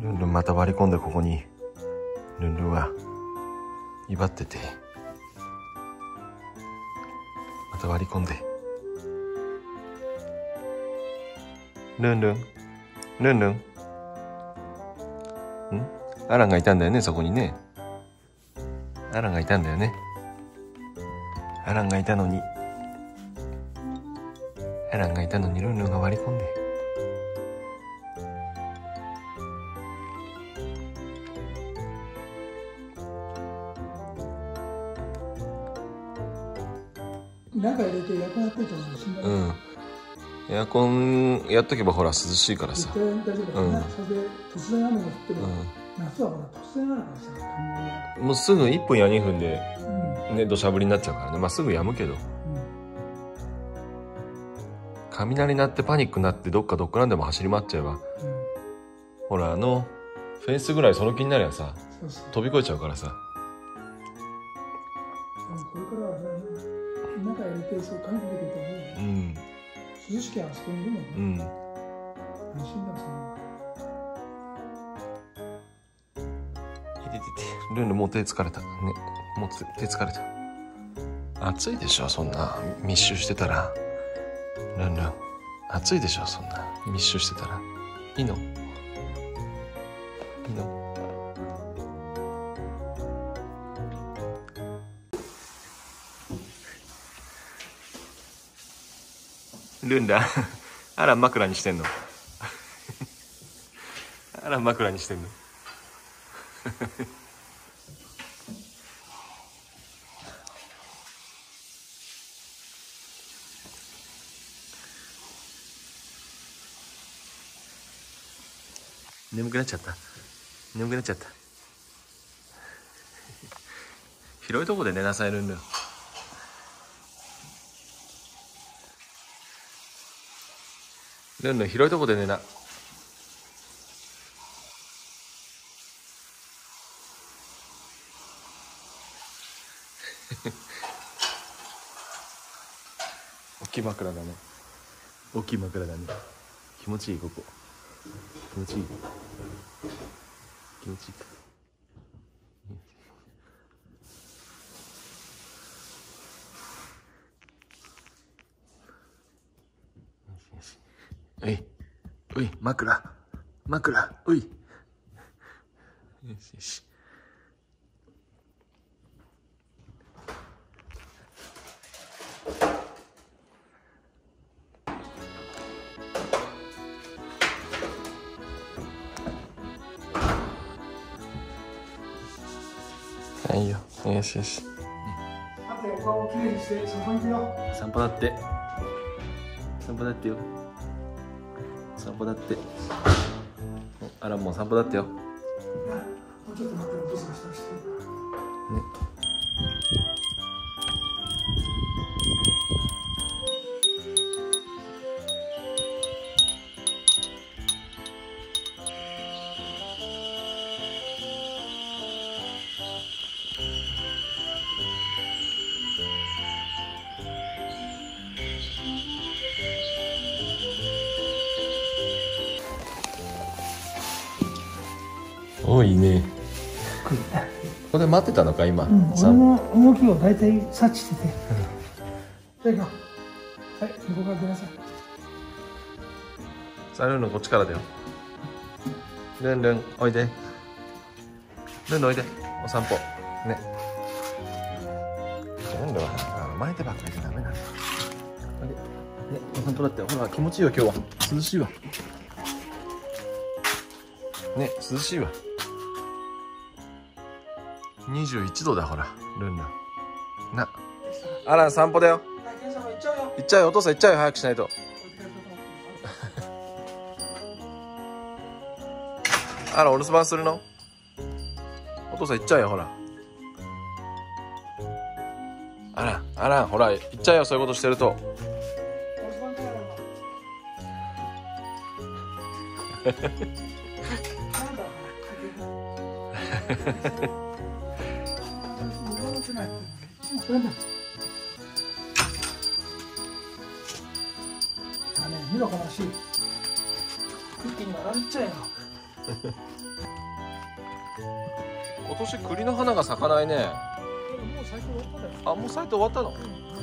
ルンルンまた割り込んでここにルンルンは威張ってて、また割り込んでルンルンルンルンアランがいたんだよね、そこにね。アランがいたんだよね。アランがいたのにルンルンが割り込んで。 中入れてエアコンやってると思うしんどい。 エアコンやっとけばほら涼しいからさ。 絶対大丈夫だよな。それで突然雨が降っても、夏はほら突然あるからさ、雷が。 もうすぐ1分や2分でね、土砂降りになっちゃうからね。まあすぐ止むけど、雷鳴ってパニックになってどっからでも走り回っちゃえば、ほらフェンスぐらいその気になりゃさ、飛び越えちゃうからさ。 これからは中入れてそう考えてると思う。涼しきゃあそこにいるもんね。安心だそんな。 ルンルンもう手疲れたね。もう手疲れた。暑いでしょそんな密集してたら。ルンルン暑いでしょそんな密集してたら。いいのルンルンあら枕にしてんのあら枕にしてんの眠くなっちゃった。広いとこで寝なさいルンルン。ルンルン広いとこで寝な。大きい枕だね。気持ちいいここ。気持ちいいか。おい枕おい。よし。いいよ。よし。 あとお顔をきれいにして散歩行くよ。 散歩だってよ。あらもう散歩だってよ。 もうちょっと待って、お父さん下してる。 おいいね。これ待ってたのか今。 俺の動きを大体察知してて。じゃあ行こう。はい、横から出なさい。 さあルンルンこっちからだよ。ルンルンおいで。ルンルンおいで。お散歩ね。ルンルンは巻いてばっかりじゃダメなんだ。ね、お散歩だって。ほら気持ちいいよ今日は。涼しいわね。涼しいわ。21度だほらルンルンな。あら散歩だよ。行っちゃうよお父さん、行っちゃうよ早くしないと。あらお留守番するの。お父さん行っちゃうよほら。あらほら行っちゃうよそういうことしてると。 見ろこの足。一気に洗っちゃえよ。 今年栗の花が咲かないね。 もう最初終わっただよ。 あ、もう咲いて終わったの？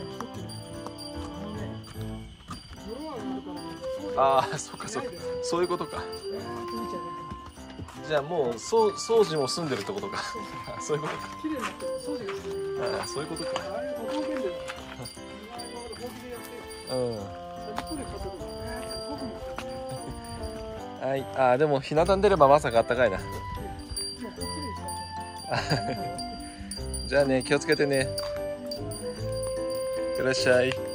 ああ、そっかそっか、そういうことか。じゃあもう掃除も済んでるってことか。そういうことか。 綺麗になって掃除がする。 ああ、そういうことか。 あれほとんどで。 うん。はい、ああ、でも日向に出ればまさか暖かいな。じゃあね、気をつけてね。いってらっしゃい。